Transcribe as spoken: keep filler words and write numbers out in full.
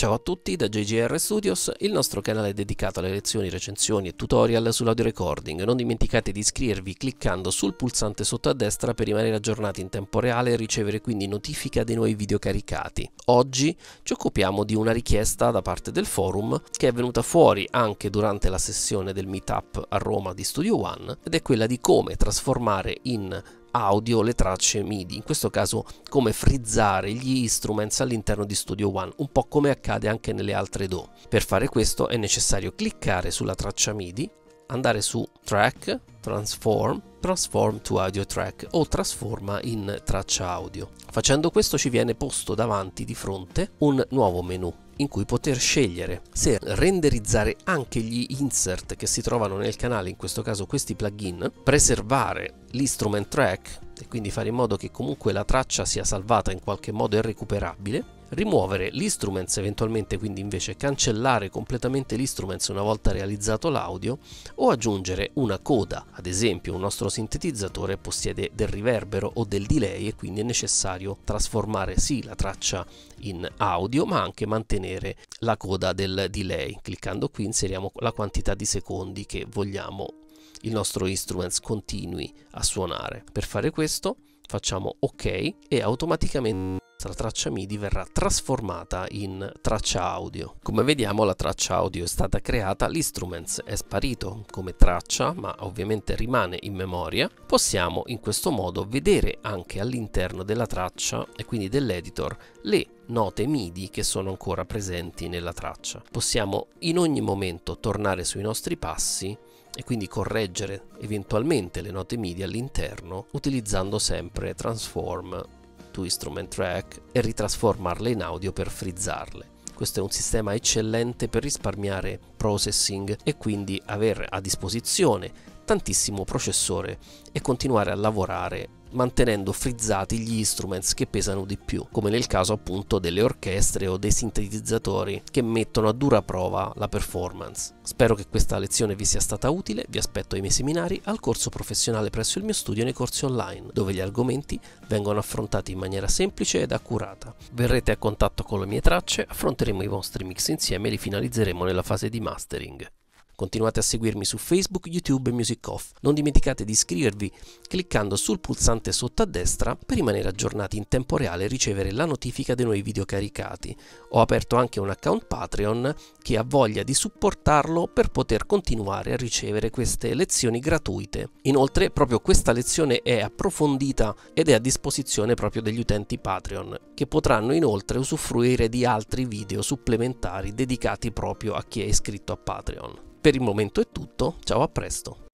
Ciao a tutti da J G R Studios, il nostro canale è dedicato alle lezioni, recensioni e tutorial sull'audio recording. Non dimenticate di iscrivervi cliccando sul pulsante sotto a destra per rimanere aggiornati in tempo reale e ricevere quindi notifica dei nuovi video caricati. Oggi ci occupiamo di una richiesta da parte del forum che è venuta fuori anche durante la sessione del meetup a Roma di Studio One ed è quella di come trasformare in audio le tracce MIDI, in questo caso come frizzare gli instruments all'interno di Studio One, un po' come accade anche nelle altre D A W. Per fare questo è necessario cliccare sulla traccia MIDI, andare su Track, Transform, Transform to Audio Track o trasforma in traccia audio. Facendo questo ci viene posto davanti di fronte un nuovo menu in cui poter scegliere se renderizzare anche gli insert che si trovano nel canale, in questo caso questi plugin, preservare l'instrument track e quindi fare in modo che comunque la traccia sia salvata in qualche modo e recuperabile, rimuovere l'instruments eventualmente, quindi invece cancellare completamente l'instruments una volta realizzato l'audio, o aggiungere una coda. Ad esempio un nostro sintetizzatore possiede del riverbero o del delay e quindi è necessario trasformare sì la traccia in audio ma anche mantenere la coda del delay. Cliccando qui inseriamo la quantità di secondi che vogliamo il nostro instruments continui a suonare. Per fare questo facciamo ok e automaticamente la traccia MIDI verrà trasformata in traccia audio. Come vediamo la traccia audio è stata creata, l'instruments è sparito come traccia ma ovviamente rimane in memoria. Possiamo in questo modo vedere anche all'interno della traccia e quindi dell'editor le note MIDI che sono ancora presenti nella traccia. Possiamo in ogni momento tornare sui nostri passi e quindi correggere eventualmente le note MIDI all'interno utilizzando sempre Transform to Instrument Track e ritrasformarle in audio per frizzarle. Questo è un sistema eccellente per risparmiare processing e quindi avere a disposizione tantissimo processore e continuare a lavorare mantenendo frizzati gli instruments che pesano di più, come nel caso appunto delle orchestre o dei sintetizzatori che mettono a dura prova la performance. Spero che questa lezione vi sia stata utile, vi aspetto ai miei seminari, al corso professionale presso il mio studio e nei corsi online, dove gli argomenti vengono affrontati in maniera semplice ed accurata. Verrete a contatto con le mie tracce, affronteremo i vostri mix insieme e li finalizzeremo nella fase di mastering. Continuate a seguirmi su Facebook, YouTube e Music Off. Non dimenticate di iscrivervi cliccando sul pulsante sotto a destra per rimanere aggiornati in tempo reale e ricevere la notifica dei nuovi video caricati. Ho aperto anche un account Patreon che ha voglia di supportarlo per poter continuare a ricevere queste lezioni gratuite. Inoltre proprio questa lezione è approfondita ed è a disposizione proprio degli utenti Patreon, che potranno inoltre usufruire di altri video supplementari dedicati proprio a chi è iscritto a Patreon. Per il momento è tutto, ciao, a presto!